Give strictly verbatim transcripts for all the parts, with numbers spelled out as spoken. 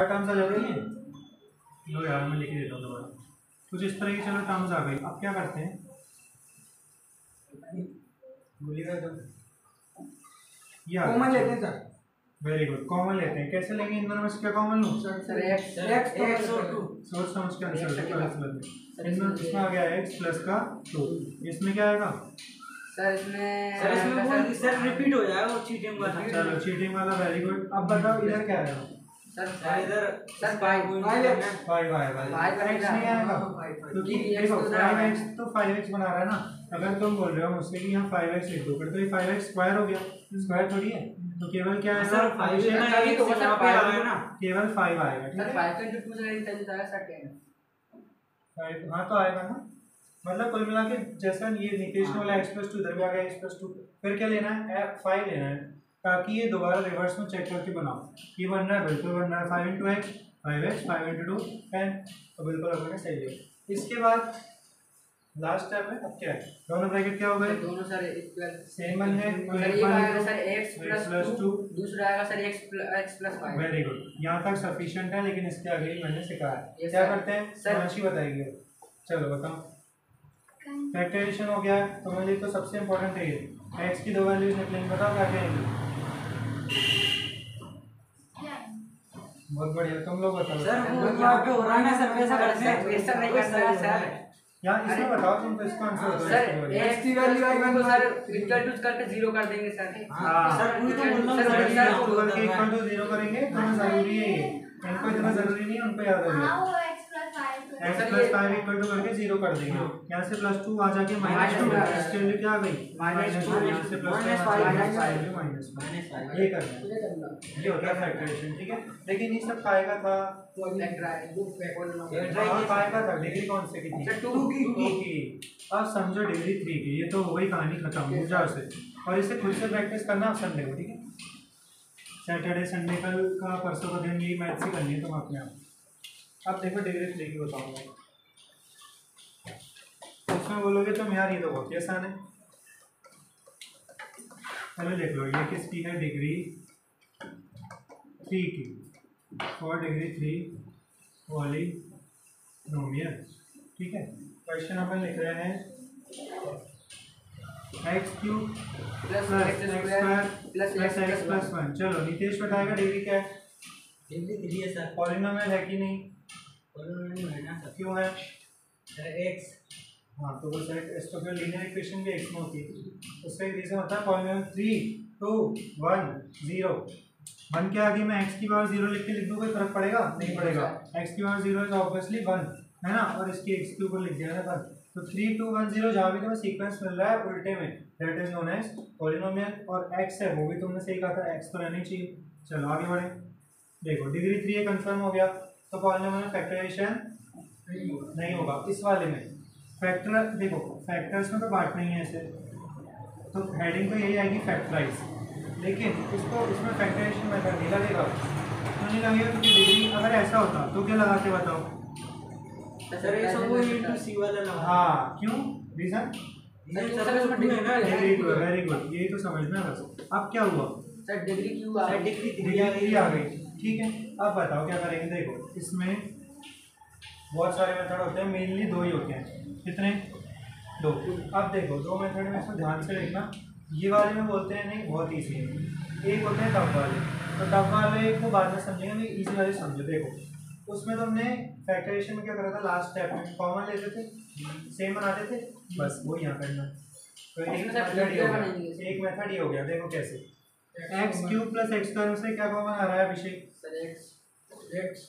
Terms आ जाती हैं। लो यार मैं लिख देता हूँ दोबारा। कुछ इस तरह की चलो टर्म्स आ गई। अब क्या करते हैं, बोलिएगा तो कॉमन लेते हैं सर। वेरी गुड, कॉमन लेते हैं। कैसे लेंगे इन दोनों में से क्या कॉमन लूँ? सर एक्स एक्स और टू सोच समझ के आंसर दो। इसमें इसमें आ गया एक्स प्लस का टू, इसमें क्या आएगा सर? इसमें सर इसमें वो सर रिपीट हो जाएगा वो चीटिंग वाला। चलो चीटिंग वाला, वेरी गुड। अब बताओ इधर क्या आएगा? सर इधर सर फाइव फाइव आएगा, एक्स नहीं आएगा क्योंकि देखो फाइव एक्स तो फाइव एक्स बना रहा है ना। अगर तुम बोल रहे हो मुझसे कि यहाँ फाइव एक्स लिख दो, फिर तो ये फाइव एक्स स्क्वायर हो गया, स्क्वायर थोड़ी है। तो केवल क्या है सर फाइव है ना, केवल फाइव आएगा। ठीक सर फाइव का टू से इंटेंस आएगा सर टेन फाइव। हाँ तो आएगा ना, मतलब कुल मिला के जैसा ये नीतीश ने बोला एक्स प्लस टू, इधर भी आ गया एक्स प्लस टू। फिर क्या लेना है? फाइव लेना है, ताकि ये दोबारा रिवर्स में चेक करके बनाओ। ये बन रहा है, बिल्कुल बन रहा है। Five into x five x, five into two ten, तो बिल्कुल अपने सही है। इसके बाद लास्ट स्टेप है। अब क्या है? दोनों ब्रैकेट क्या हो गए? दोनों सर इक्वल सेम बन है। ये आएगा सर x प्लस टू, दूसरा आएगा sir x x plus five. Very good, यहाँ तक सफिशिएंट है। लेकिन इसके आगे ही मैंने सिखाया है। Yes, क्या sir. करते हैं? Sir. राशि बताइए। चलो बताओ। फैक्टराइजेशन हो गया है, तो मुझे तो सबसे इम्पोर्टेंट है ये एक्स की दो वैल्यूज निकलेंगे। बताओ क्या कहेंगे? बहुत बढ़िया, तुम लोग बताओ। सर वो यहाँ पे हो रहा है ना सर, वैसा करते हैं। वैसा नहीं करना है सर। यहाँ इसमें बताओ तुम, तो इसका आंसर बताओ। सर x की वैल्यू आएगा तो सर इक्वल टू करके जीरो कर देंगे सर। हाँ सर पूरी तो बोल सर, रहा हूँ सर, सर, इक्वल के इक्वल टू जीरो करेंगे, इतना जरूरी है ये। इनको इतना जरूरी नहीं है, उनको याद रखिए। X plus five equal to करके जीरो कर देंगे। यहाँ से प्लस टू आ जाके माइनस टू, इसके लिए क्या आ गई? Minus two. यहाँ से plus minus five five minus five, ये करना है। ये होता है फैक्टराइजेशन। ठीक है, लेकिन ये सब खाएगा था खाएगा था डिग्री कौन से की थी? टू की टू की। अब समझो डिग्री थ्री की। ये तो हो गई कहानी खत्म, हो जाओ से। और इसे खुद से प्रैक्टिस करना आप संडे को। ठीक है, सैटरडे संडे कल का परसों का दिन यही मैथ से करनी है तुम अपने आप। अब देखो डिग्री थ्री की बताऊंगा, उसमें बोलोगे तुम यार ये तो बहुत ही आसान है। चलो देख लो, ये किसकी है? डिग्री थ्री की। For degree three polynomial. ठीक है, क्वेश्चन अपन लिख रहे हैं x cube plus plus x x square square plus x plus one. चलो नीतीश बताएगा डिग्री क्या है? डिग्री थ्री है सर। पॉलिनोमियल है कि नहीं? पॉलिनोमियल है ना सर। क्यों है? Sir x. हाँ तो बस इस तो फिर लीनियर इक्वेशन भी एक्स में होती है। उसका एक रीजन होता है polynomial three two one zero. One के आगे मैं एक्स की पावर जीरो लिख के लिख दूँ, कोई फर्क पड़ेगा? नहीं पड़ेगा। एक्स की power zero is obviously one है ना, और इसकी एक्स के ऊपर लिख दिया है वन। तो थ्री टू वन जीरो जहाँ भी तुम्हें सीक्वेंस मिल रहा है उल्टे में, that is known as polynomial. और एक्स है वो भी तुमने सही कहा था, एक्स तो रहनी चाहिए। चलो आगे बढ़े। देखो डिग्री थ्री है, कंफर्म हो गया। तो पॉलिनोमियल फैक्टराइजेशन नहीं होगा इस वाले में। फैक्टर देखो फैक्टर्स में तो बांट नहीं है ऐसे, तो हेडिंग तो यही आएगी फैक्टराइज। लेकिन इसको इसमें फैक्टराइजेशन मेथड नहीं लगेगा। तो नहीं लगेगा क्योंकि डिग्री अगर ऐसा होता तो क्या लगाते बताओ? सर ये सब वो इनटू सी वाला लगा। हाँ क्यों? Reason degree two. Very good, यही तो समझना है बस। अब क्या हुआ? सर डिग्री क्यू आ सर डिग्री डिग्री थ्री आ गई। ठीक है, अब बताओ क्या करेंगे? देखो इसमें बहुत सारे मेथड होते हैं, मेनली दो ही होते हैं। कितने? दो। अब देखो दो मेथड में इसको ध्यान से देखना। ये वाले में बोलते हैं नहीं बहुत ईजी है। एक होते हैं टफ वाले, तो टफ वाले को बाद में समझेंगे, नहीं ईजी वाले समझो। देखो उसमें तुमने फैक्टराइजेशन में क्या करा था? लास्ट स्टेप में कॉमन लेते थे, सेम बनाते थे, बस वो यहाँ करना। तो एक मेथड ये हो गया, एक मेथड ये हो गया। देखो कैसे x cube plus x square से क्या कॉमन आ रहा है Abhishek? Sir x x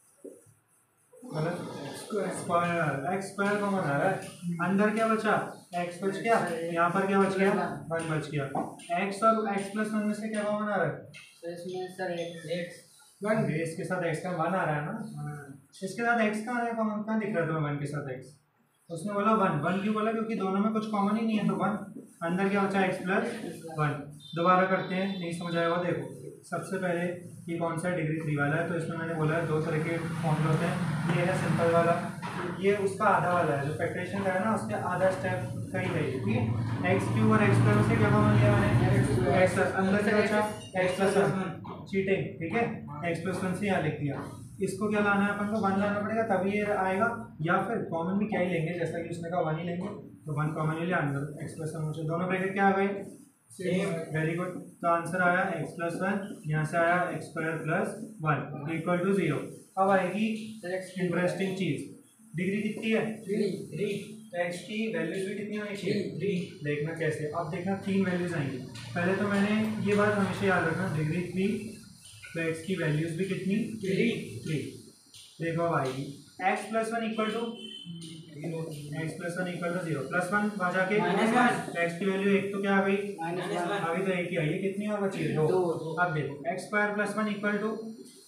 square x square common आ रहा है। अंदर क्या बचा? एक्स बच गया, यहाँ पर क्या बच गया? वन बच गया। एक्स और एक्स प्लस वन में से क्या कॉमन आ रहा है? सर इसमें सर एक्स एक्स वन। इसके साथ एक्स का वन आ रहा है ना, इसके साथ एक्स का आ रहा है कॉमन। कहाँ दिख रहा है तुम्हें वन के साथ एक्स? उसने बोला वन। वन क्यों बोला? क्योंकि दोनों में कुछ कॉमन ही नहीं है, तो वन। अंदर क्या बचा? X plus one. दोबारा करते हैं, नहीं समझ आएगा। देखो सबसे पहले ये कौन सा डिग्री थ्री वाला है, तो इसमें मैंने बोला है दो तरह के फॉर्मूले होते हैं। ये है सिंपल वाला, ये उसका आधा वाला है। जो फैक्टराइजेशन का है ना उसके आधा स्टेप सही है। ठीक है, एक्स क्यूब और एक्स स्क्वायर से क्या कॉमन लिया मैंने? X plus. अंदर क्या बचा? X plus one. चीटिंग। ठीक है, एक्स प्लस वन से यहाँ लिख दिया। इसको क्या लाना है अपन को, वन लाना पड़ेगा तभी ये आएगा, या फिर कॉमन भी क्या ही लेंगे, जैसा कि उसने कहा वन ही लेंगे, तो वन कॉमन ले आएंगे, एक्स प्लस वन मुझे दोनों ब्रैकेट क्या आ गए सेम। वेरी गुड, तो आंसर आया एक्स प्लस वन, यहाँ से आया x square plus one equal to zero. अब आएगी इंटरेस्टिंग चीज, डिग्री कितनी है थ्री थ्री, तो एक्स की वैल्यूज भी कितनी होनी चाहिए थ्री। देखना कैसे, अब देखना तीन वैल्यूज आएंगी। पहले तो मैंने ये बात हमेशा याद रखना, डिग्री थ्री तो एक्स की वैल्यूज भी कितनी थ्री थ्री। देखो अब आएगी x plus one equal to x plus one equal to zero, plus one वहाँ जाके एक्स की वैल्यू एक तो क्या आ गई अभी तो एक ही आई है, कितनी और बची है दो। अब देखो x square plus one equal to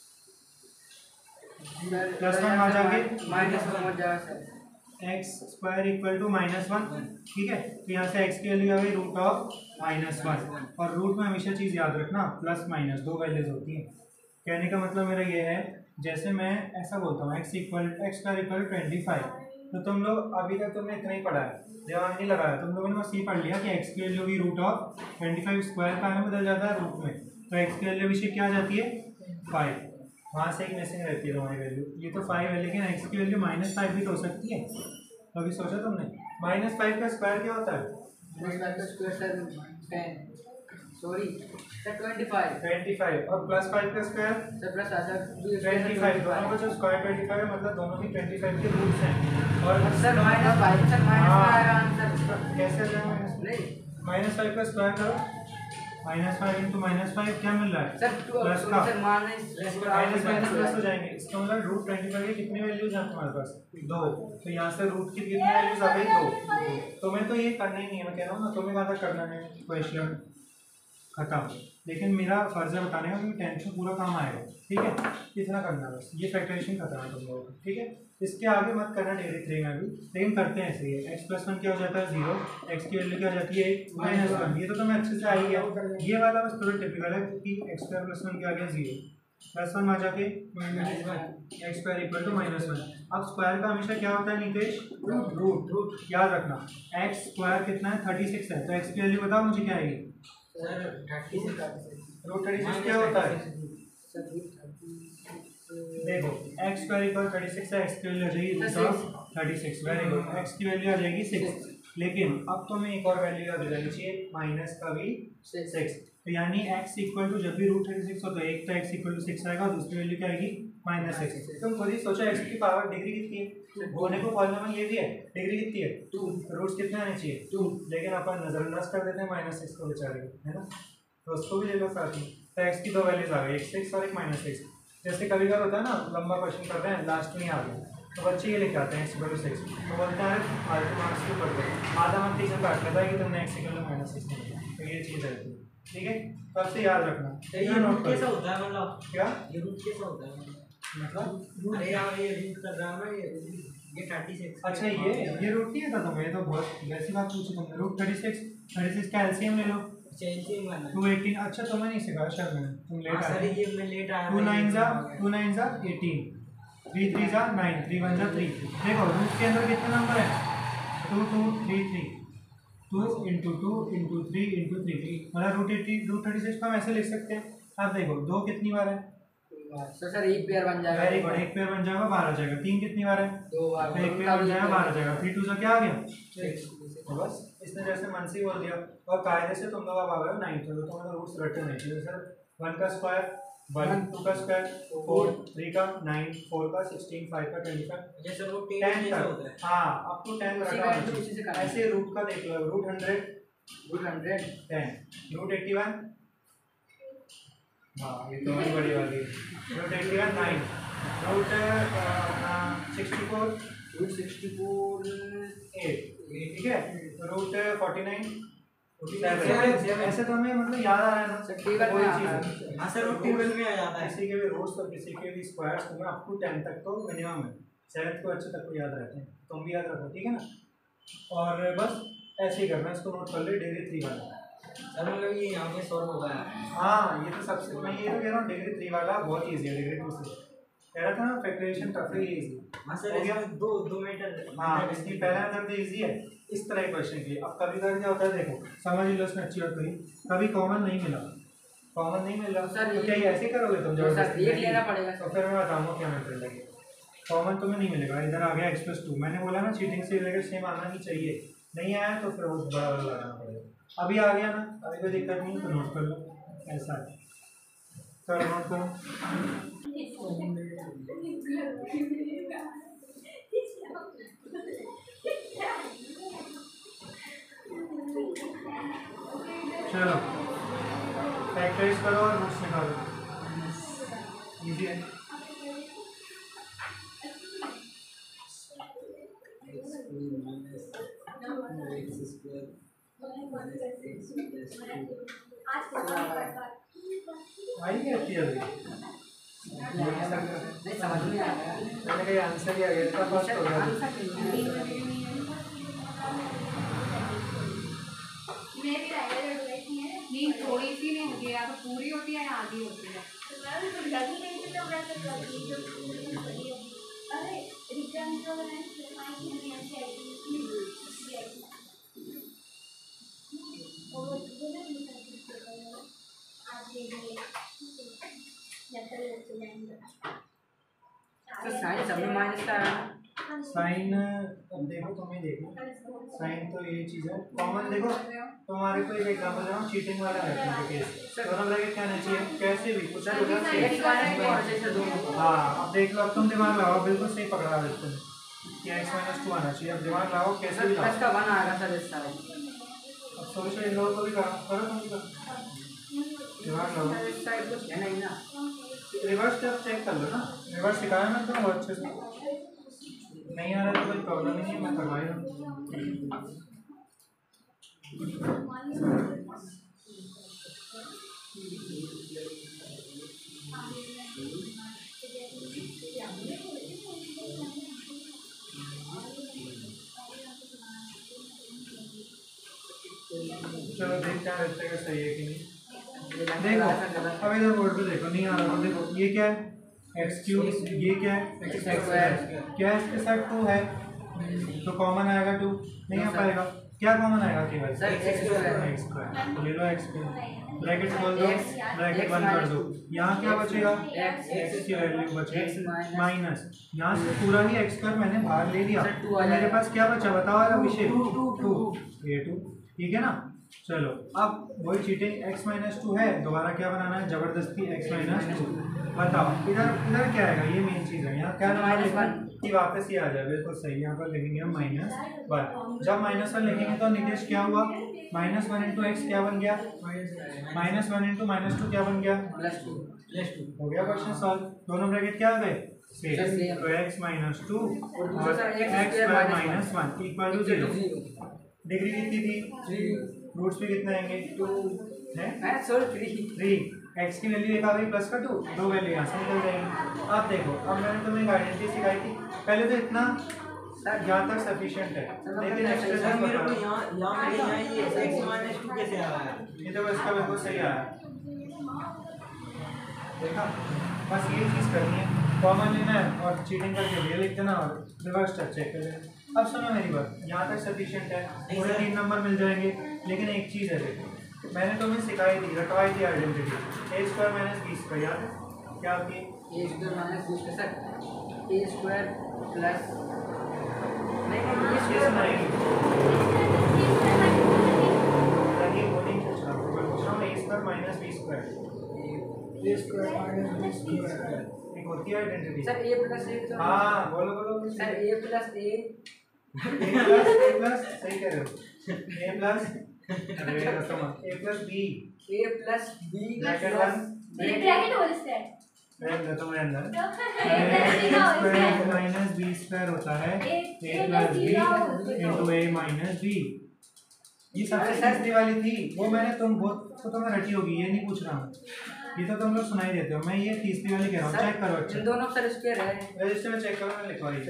plus one वहाँ जाके माइनस वन हो जाएगा sir, x square equal to minus one, ठीक है। तो यहाँ से एक्स की वैल्यू आ गई रूट ऑफ माइनस वन, और रूट में हमेशा चीज़ याद रखना प्लस माइनस दो वैल्यूज होती हैं। कहने का मतलब मेरा ये है, जैसे मैं ऐसा बोलता हूँ x equal x square equal twenty five, तो तुम लोग अभी तक तुमने इतना ही पढ़ा है, दिमाग नहीं लगाया, तुम लोगों ने बस ये पढ़ लिया कि एक्स की वैल्यू की root of twenty five square का में बदल जाता है रूट में, तो एक्स की वैल्यू विषय क्या आ जाती है फाइव, वहाँ से एक मिसिंग रहती है तुम्हारी वैल्यू, ये तो फाइव है, लेकिन एक्स की वैल्यू माइनस फाइव भी तो हो सकती है। तो अभी सोचा तुमने माइनस फाइव का स्क्वायर क्या होता है, sorry sir twenty five twenty five, और प्लस फाइव का square sir plus twenty five, दोनों का जो स्क्वायर ट्वेंटी फाइव है, मतलब दोनों ही ट्वेंटी फाइव के रूट्स हैं। और sir minus five sir minus हाँ। आएगा आंसर कैसे आ जाएगा माइनस नहीं माइनस फाइव का स्क्वायर करो, minus five into minus five क्या मिल रहा है सर प्लस का, sir minus minus minus plus हो जाएंगे, इसका मतलब रूट ट्वेंटी फाइव की कितनी वैल्यूज हैं तुम्हारे पास दो, तो यहाँ से रूट की कितनी वैल्यूज आ गई दो। तुम्हें तो ये करना ही नहीं है, मैं कह रहा हूँ ना, तुम्हें ज़्यादा करना है क्वेश्चन खत्म, लेकिन मेरा फर्ज है बताने का क्योंकि टेंशन पूरा काम आएगा, ठीक है। इतना करना बस, ये फैक्टरेशन खत्म है तुम लोगों को, ठीक है। इसके आगे मत करना डिग्री थ्री में भी, लेकिन करते हैं ऐसे ही, एक्स प्लस वन क्या हो जाता है जीरो, एक्स की वैल्यू क्या हो जाती है माइनस वन, ये तो तुम्हें अच्छे से आई है, ये वाला बस थोड़ा टिपिकल है क्योंकि एक्स स्क्वायर प्लस वन क्या आ गया जीरो, प्लस वन आ जाके x square equal to minus one. अब स्क्वायर का हमेशा क्या होता है नितेश, रूट रूट रूट याद रखना, एक्स स्क्वायर कितना है थर्टी सिक्स है, तो एक्स की वैल्यू बताओ मुझे क्या आएगी रूट थर्टी सिक्स क्या होता है, देखो x square equal thirty six है, एक्स की वैल्यू आ जाएगी root of thirty six, very good, x की वैल्यू आ जाएगी सिक्स, लेकिन अब तुम्हें एक और वैल्यू याद हो जानी चाहिए माइनस का भी सिक्स, तो यानी x इक्वल टू जब भी रूट थर्टी सिक्स हो तो एक तो x इक्वल टू सिक्स आएगा, दूसरी वैल्यू क्या आएगी माइनस सिक्स। तुम खुद ही सोचो x की पावर डिग्री कितनी है, होने को पॉलिनोमियल ये भी है, डिग्री कितनी है टू, रूट्स कितने आने चाहिए टू, लेकिन अपन नजरअंदाज कर देते हैं माइनस सिक्स को बेचारे को, है ना, तो उसको भी ले लो साथ में। तो x की दो वैल्यूज आ गई, एक सिक्स और एक माइनस सिक्स। जैसे कभी कभी होता है ना, लंबा क्वेश्चन कर रहे हैं लास्ट में आ गया तो बच्चे ये लेके आते हैं एक्स इक्वल टू सिक्स, तो बोलते हैं आधे मार्क्स के ऊपर दो, आधा मार्क्स टीचर काट लेता है कि तुमने x equal to minus six नहीं लिया, तो ये चीज़ रहती है, ठीक है। तो अब से याद रखना ये रूट कैसा होता है, मतलब क्या ये रूट कैसा होता है, मतलब अरे यार ये रूट कर रहा है ये ये थर्टी सिक्स, अच्छा ये ये रूट नहीं था तुम्हें, तो बहुत वैसी बात पूछी तुमने, root thirty six thirty six का एलसीएम ले लो टू एटीन, अच्छा तुम्हें नहीं सिखाया शायद मैंने, तुम लेट आए, ये मैं लेट आया, टू नाइन जा टू नाइन जा एटीन, थ्री थ्री जा नाइन, थ्री वन जा थ्री, देखो रूट के अंदर कितने नंबर है two two three three, two into two into three into three, मतलब root eighty root thirty six को हम ऐसे लिख सकते हैं। अब देखो दो कितनी बार है, सर सर एक पेयर बन जाएगा, वेरी गुड, एक पेयर बन जाएगा बारह जाएगा, तीन कितनी बार है दो बार, तो एक पेयर बन जाएगा बारह जाएगा, थ्री टू से क्या आ गया तो बस इसने जैसे मन से ही बोल दिया, और कायदे से तुम लोग अब आ गए हो नाइन, तो तुम्हारा रूट्स रटे नहीं चाहिए, सर वन का स्क्वायर वन, टू का स्क्वायर फोर, थ्री का नाइन, फोर का सिक्सटीन, फाइव का ट्वेंटी फाइव, जैसे रूट टेन टेन होता है, तक, हाँ अप टू टेन उसी का इंटू उसी से करना है। ऐसे रूट का देख लो, root hundred root hundred ten, root eighty one, हाँ ये तो बड़ी बड़ी वाली है, root eighty one nine, root sixty four root sixty four eight, ठीक है, रूट फोर्टी नाइन सेवन, ऐसे तो हमें मतलब याद आ रहा है ना सर टेबल कोई में आता चीज़ है। है। हाँ सर रूट टेबल में आ जाता है, किसी के भी रूट्स और किसी के भी स्क्वायर्स तुम्हें अप टू टेन तक तो मिनिमम है, सेवन्थ को अच्छे तक को याद रहते हैं, तुम भी याद रखो, ठीक है ना। और बस ऐसे ही करना, इसको नोट कर ले डिग्री थ्री वाला, सर मतलब ये यहाँ पे सॉल्व हो गया, हाँ ये तो सबसे, मैं ये तो कह रहा हूँ डिग्री थ्री वाला बहुत ईजी है, डिग्री टू से कह रहा था ना फैक्टराइजेशन टफ है, ईजी हाँ सर हो गया, इसमें दो दो मीटर, हाँ इसकी पहला आंसर तो ईजी है इस तरह क्वेश्चन के लिए। अब कभी कभी क्या होता है, देखो समझ लो इसमें अच्छी बात करी, कभी कॉमन नहीं मिला, कॉमन नहीं मिल रहा सर, तो क्या ये ऐसे करोगे तुम सर जबरदस्ती? एक लेना पड़ेगा तो फिर मैं बताऊंगा क्या मेथड लगे। कॉमन तुम्हें नहीं मिलेगा, इधर आ गया एक्स प्लस टू, मैंने बोला ना चीटिंग से रिलेटेड सेम आना ही चाहिए, नहीं आया तो फिर वो बड़ा वाला लगाना पड़ेगा। अभी आ गया ना, अभी कोई दिक्कत नहीं तो नोट कर लो, ऐसा है। चलो नोट करो। चलो फैक्टराइज करो और रूट्स निकालो, इजी है। आई क्या थी अभी? नहीं समझ में आ गया। मैंने कहीं आंसर ही आ गया, इतना फास्ट हो गया। नहीं थोड़ी सी नहीं होती है, या तो पूरी होती है या आधी होती है। तो साइन सब में माइनस का है। साइन अब देखो, तुम्हें देखो साइन तो ये चीज़ है कॉमन। देखो तुम्हारे को एक एग्जांपल दे रहा हूँ, चीटिंग वाला है केस, दोनों ब्रैकेट क्या आना चाहिए, कैसे भी कुछ भी होगा सेम। हाँ अब देख लो, अब तुम दिमाग लगाओ, बिल्कुल सही पकड़ा है तुमने कि एक्स माइनस टू आना चाहिए। अब दिमाग लगाओ कैसे भी प्लस का वन आएगा सर इस साइड। अब सोचो इन लोगों को भी करो करो तुम भी करो, दिमाग लगाओ। इस साइड कुछ है नहीं ना, रिवर्स स्टेप चेक कर लो ना, रिवर्स सिखाया मैं तुम्हें बहुत अच्छे से। नहीं आ रहा तो कोई प्रॉब्लम ही नहीं है, मैं करवा ही रहा हूँ। चलो देखते हैं देखते हैं सही है कि नहीं। देखो अब इधर बोर्ड पे देखो, नहीं आ रहा तो देखो ये क्या है एक्स क्यूब, ये क्या है एक्स स्क्वायर, क्या है इसके साथ टू है तो कॉमन आएगा टू, नहीं आ पाएगा। क्या कॉमन आएगा केवल sir x square. X square, तो ले लो एक्स स्क्वायर, ब्रैकेट खोल दो, ब्रैकेट बंद कर दो। यहाँ क्या बचेगा एक्स एक्स की वैल्यू बचेगी माइनस माइनस, यहाँ से पूरा ही एक्स स्क्वायर मैंने बाहर ले लिया, सर, टू आ तो मेरे जाएगा। पास क्या बचा बताओ यार अभिषेक, टू, ये टू, ठीक है ना। चलो अब वही चीटिंग x माइनस टू है, दोबारा क्या बनाना है जबरदस्ती x माइनस टू। बताओ इधर इधर क्या आएगा, ये मेन चीज़ है। यहाँ क्या माइनस वन कि वापस ही आ जाए, बिल्कुल सही। यहाँ पर लिखेंगे हम माइनस वन, जब माइनस वन लिखेंगे तो नितेश क्या हुआ, माइनस वन इंटू एक्स क्या बन गया, minus one into minus two क्या बन गया प्लस टू। प्लस टू हो गया क्वेश्चन सॉल्व। दोनों ब्रैकेट क्या आ गए Same. सेम, तो एक्स माइनस टू और दूसरा और side x x square square minus minus one equal to zero. Degree कितनी थी, थ्री रूट्स पे कितने आएंगे टू है है सॉरी थ्री। थ्री। एक्स की वैल्यू एक आ गई प्लस का टू, दो वैल्यू यहाँ से निकल जाएंगी। अब देखो अब मैंने तुम्हें एक आइडेंटिटी सिखाई थी, पहले तो इतना यहाँ तक सफिशिएंट है, लेकिन सर एक्सप्रेशन मेरे को बताओ। यहाँ यहाँ मेरे यहाँ ये एक्स माइनस टू कैसे आ रहा है? ये तो इसका बिल्कुल सही आया, देखा। बस ये चीज़ करनी है, कॉमन लेना है और चीटिंग करके ये लिख देना और रिवर्स स्टेप चेक कर लेना। अब सुनो मेरी बात, यहाँ तक सफिशिएंट है, पूरे तीन नंबर मिल जाएंगे। लेकिन एक चीज़ है देखो, मैंने तुम्हें सिखाई थी, रटवाई थी identity, A square minus B square, याद है क्या होती है? A square minus B square sir A square plus नहीं नहीं ए ये स्क्वायर नहीं वो नहीं पूछ रहा हूँ, मैं पूछ रहा हूँ A square minus B square, A square minus B square एक होती है identity. Sir A plus A तो हाँ बोलो बोलो sir A plus A A plus A plus सही कह रहे हो, ए प्लस अरे समझ A plus B A plus B bracket one bracket whole square मैं देता हूँ अंदर तो A square minus B square होता है A plus B into A minus B. ये सबसे सस्ती वाली थी, वो मैंने तुम बहुत तो तुम्हें रटी होगी, ये नहीं पूछ रहा हूँ, ये तो तुम लोग सुनाई देते हो। मैं ये तीसरी वाली कह रहा हूँ, चेक करो अच्छा इन दोनों सर स्क्वायर है रजिस्टर में चेक करो, मैंने लिखवाई।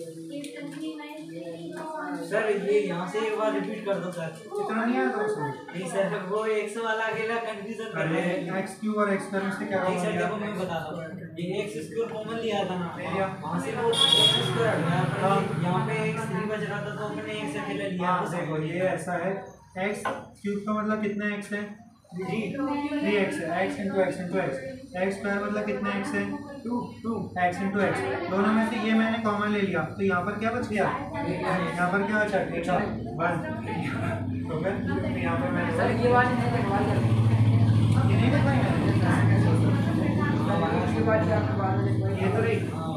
सर ये यहाँ से एक बार रिपीट कर दो सर। इतना नहीं आया तो समझ। नहीं सर वो एक्स वाला अकेला कंफ्यूजन कर अरे रहे हैं। एक्स क्यूब और एक्स स्क्वायर में से क्या नहीं सर होगा देखो मैं बताता हूँ, ये एक्स स्क्वायर कॉमन लिया था ना, ले लिया। वहाँ से वो एक्स स्क्वायर हट गया, हाँ। पर यहाँ पे एक्स थ्री बच रहा था तो मैंने एक्स अकेला लिया। हाँ देखो ये ऐसा है, एक्स क्यूब का मतलब कितना एक्स है थ्री एक्स है, x into x into x, x square मतलब कितना एक्स है two, two x into x, दोनों में से ये मैंने कॉमन ले लिया तो यहाँ पर क्या बच गया, यहाँ पर क्या बचा थीटा वन, तो फिर यहाँ पर मैंने सर ये वाली नहीं लगवाई है, ये नहीं बताई मैंने, उसके बाद क्या आपने बाद में लिखवाई ये तो रही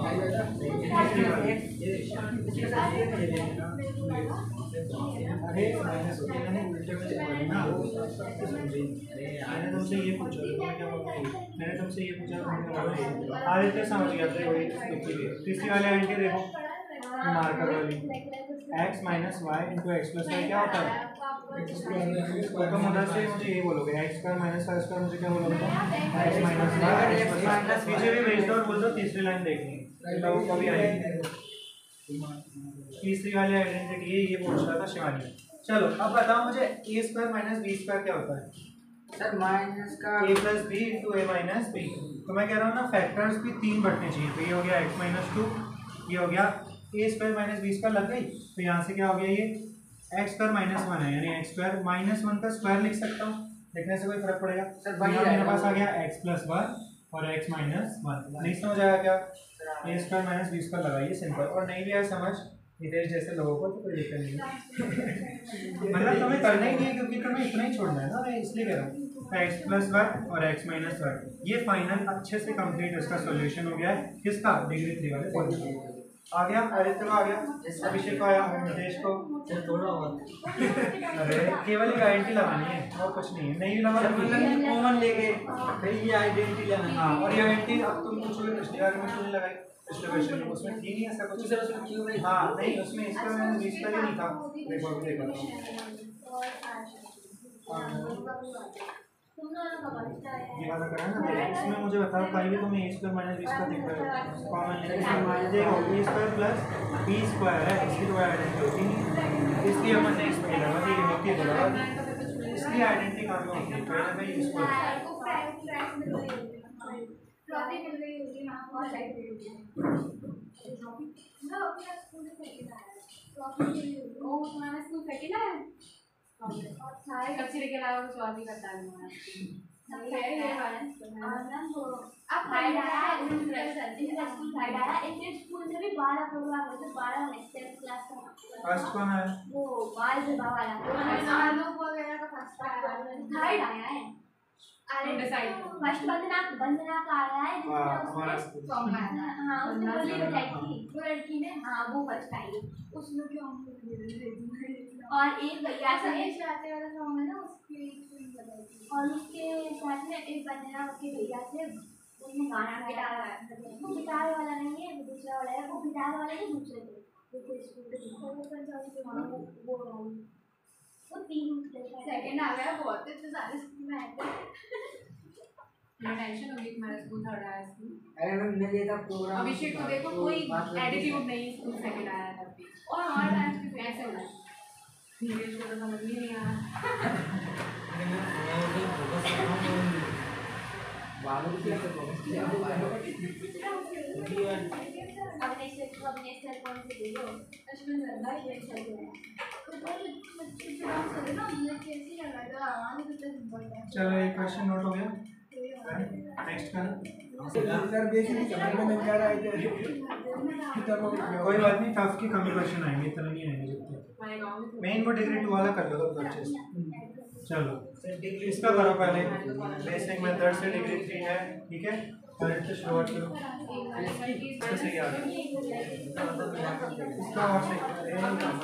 अरे माइनस के मैंने उल्टे में लिखवाई ना, मैंने तुमसे ये पूछा तुमने क्या बोला, मैंने तुमसे ये पूछा तुमने क्या बोला, आदित्य समझ गया था वही तीसरी वाले आंटी देखो मार्कर वाली, x minus y into x plus y क्या होता है, तो उधर से मुझे ये बोलोगे x square minus y square, मुझे क्या बोलोगे x माइनस वाई, पीछे भी भेज दो और बोल दो तीसरी लाइन देखनी है, लोगों को भी आएगी तीसरी वाली आइडेंटिटी है, ये पूछ रहा था शिवानी। चलो अब बताओ मुझे A square minus B square क्या होता है, सर माइनस का A plus B into A minus B, तो मैं कह रहा हूँ ना फैक्टर्स भी तीन बढ़ने चाहिए, तो ये हो गया x माइनस टू, ये हो गया A square minus B square लग गई, तो यहाँ से क्या हो गया ये एक्स स्क्वायर माइनस वन है, यानी एक्स स्क्वायर माइनस वन का स्क्वायर लिख सकता हूँ, लिखने से कोई फर्क पड़ेगा, सर तो यहाँ मेरे पास आ गया एक्स प्लस वन और एक्स माइनस वन, नहीं समझ आया क्या, A square minus B square लगाइए सिंपल, और नहीं भी आया समझ नितेश जैसे लोगों को तो कोई दिक्कत नहीं है मतलब तुम्हें करना ही नहीं है क्योंकि तुम्हें इतना ही छोड़ना है ना, मैं इसलिए कह रहा हूँ एक्स प्लस वन और एक्स माइनस वन, ये फाइनल अच्छे से कंप्लीट इसका सॉल्यूशन हो गया है, किसका डिग्री थ्री वाले फॉर्मूले आ गया, आदित्य को आ गया, अभिषेक को आया, नितेश को थोड़ा और अरे केवल एक आइडेंटिटी लगानी है और कुछ नहीं है, नहीं लगा कॉमन लेके फिर ये आइडेंटिटी लगानी है। हाँ, और ये आइडेंटिटी अब तुम पूछोगे पिछले बार में क्यों नहीं लगाई, पिछले क्वेश्चन में उसमें थी नहीं ऐसा कुछ, सर उसमें क्यों नहीं, हाँ नहीं उसमें इसका मैंने बीस का ही नहीं था, देखो अभी देखा ये वाला करा ना, इसमें मुझे बताओ कहीं भी तुम्हें A square minus B square दिख रहा है कॉमन लेके देखो, A square plus B square है, इसकी तो आइडेंटिटी होती नहीं, इसलिए हमने इसमें ये लगा दी, ये होती है लगा दी, इसलिए आइडेंटिटी काम में होती है, कहीं ना कहीं यूजफुल कच्चे लेके लाओ कुछ और भी करता है अब हाइड आया है स्कूल हाइड आया इसलिए स्कूल से भी बारह प्रोग्राम होते बारह नेक्स्ट क्लास का फर्स्ट कौन है, वो बाल से वाला आलोक वगैरह का फर्स्ट हाइड आया है, अरे फर्स्ट वंदना वंदना का आया है हमारा जिसमें हाँ उसने बोली बताई थी वो लड़की ने, हाँ वो फर्स्ट आई उसमें क्यों और एक भैया से आते वाला सॉन्ग है ना उसकी बताई थी, और उसके साथ में एक वंदना के भैया से उसने गाना गिटार गाया, वो गिटार वाला नहीं है वो दूसरा वाला है, वो गिटार वाला ही दूसरे थे वो वो तीन सेकंड आ गया, बहुत अच्छे सारे स्कूल में आए मैं टेंशन होगी तुम्हारा स्कूल थर्ड आया स्कूल, अरे मैं मिल लेता प्रोग्राम, अभिषेक को देखो कोई एटीट्यूड नहीं, स्कूल सेकंड आया था अभी, और हमारे टाइम पे ऐसे होना इंग्लिश को तो समझ ही नहीं आया, बाबू क्या अपने से अपने से कौन से दे दो अश्विन सर अश्विन सर है तो तो ना ये कैसे लगा था आवाज कितना सिंपल है, चलो एक क्वेश्चन नोट हो गया, नेक्स्ट का सर बेसिकली समझ में नहीं आ रहा है कोई बात नहीं, टफ की कमी क्वेश्चन आएंगे, इतना नहीं आएंगे जितने, हमारे गाँव में मेन वो डिग्री टू वाला कर लो तो अच्छे से, चलो इसका करो पहले, बेसिक मेथड से डिग्री थ्री है ठीक है, पहले से शुरुआत करो, इसका सही आ गया, इसका और सही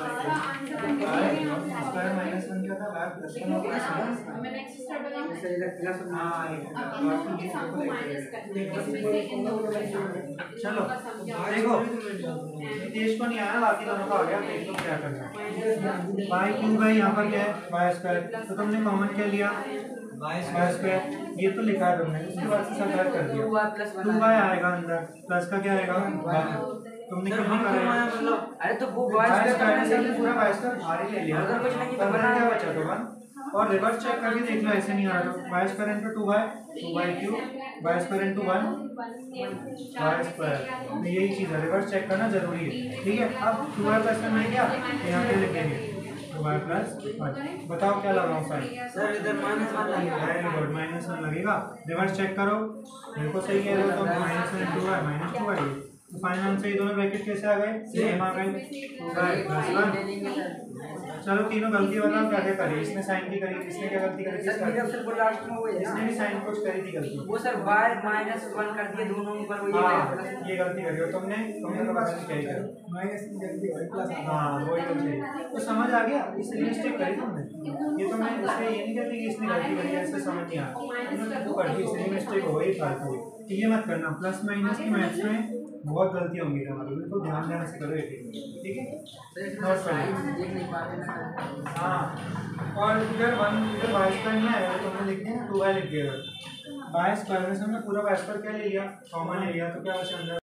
स्क्वायर माइनस वन क्या था, वाई प्लस वन होगा, मैं नेक्स्ट स्टेप बताऊं, सही लगता है हाँ अब इन दोनों के साथ को माइनस करना है, इसमें से इन दोनों के साथ चलो देखो नितेश को नहीं आया, बाकी दोनों का आ गया, देख लो क्या करना है, वाई क्यूब है यहाँ पर क्या है वाई स्क्वायर, तो तुमने कॉमन क्या लिया वाई स्क्वायर, ये तो लिखा है तुमने, उसके बाद से सब रद्द कर दिया, टू वाई आएगा अंदर, प्लस का क्या आएगा तुमने कितना कराया, मतलब अरे तो वो वाई वाई स्क्वायर से पूरा वाई स्क्वायर बाहर ही ले लिया, अगर कुछ नहीं तो तो बना क्या बचा तो वन, और रिवर्स चेक करके देख लो ऐसे नहीं आ रहा, तो y square into two y two y cube, y square into one y square, यही चीज़ है, रिवर्स चेक करना जरूरी है ठीक है। अब टू वाई प्लस में नहीं गया यहाँ पे लिख देंगे टू वाई प्लस वन। बताओ क्या लगाऊं साइन? सर इधर माइनस वन लगेगा। वेरी गुड, माइनस वन लगेगा। रिवर्स चेक करो, मेरे को सही कह रहे हो तो माइनस वन टू है, माइनस टू है। तो फाइनल आंसर ये दोनों ब्रैकेट कैसे आ गए? सेम आ गए, टू वाई प्लस वन। चलो तीनों गलती बताओ क्या क्या करी। इसने साइन की करी, इसने क्या गलती करी? सर मेरा सर वो लास्ट में वही है इसने ना, भी साइन कुछ करी थी गलती। वो सर बाय माइनस वन कर दिए दोनों ऊपर, वो ये हाँ ये गलती करी हो तुमने, तुमने तो पता नहीं क्या ही करा। माइनस की गलती हुई प्लस हाँ वही गलती तो समझ आ गया, इसलिए मिस्टेक करी तुमने। ये तो मैं इसलिए ये नहीं कहती कि इसने गलती करी, ऐसे समझ नहीं आया, तुमने तो कर दी, इसलिए मिस्टेक हो गई फालतू हुई। तो ये मत करना, प्लस माइनस की मैथ्स में बहुत गलती होंगी तुम्हारी, बिल्कुल ध्यान देने से करो एक एक, ठीक है? नोट कर लो। देख नहीं पाते ना। हाँ और इधर वन इधर वाई स्क्वायर में आएगा, तुमने लिख दिया टू वाई लिख दिया। वाई स्क्वायर में से हमने पूरा वाई स्क्वायर क्या ले लिया, कॉमन ले लिया, तो क्या बचा अंदर?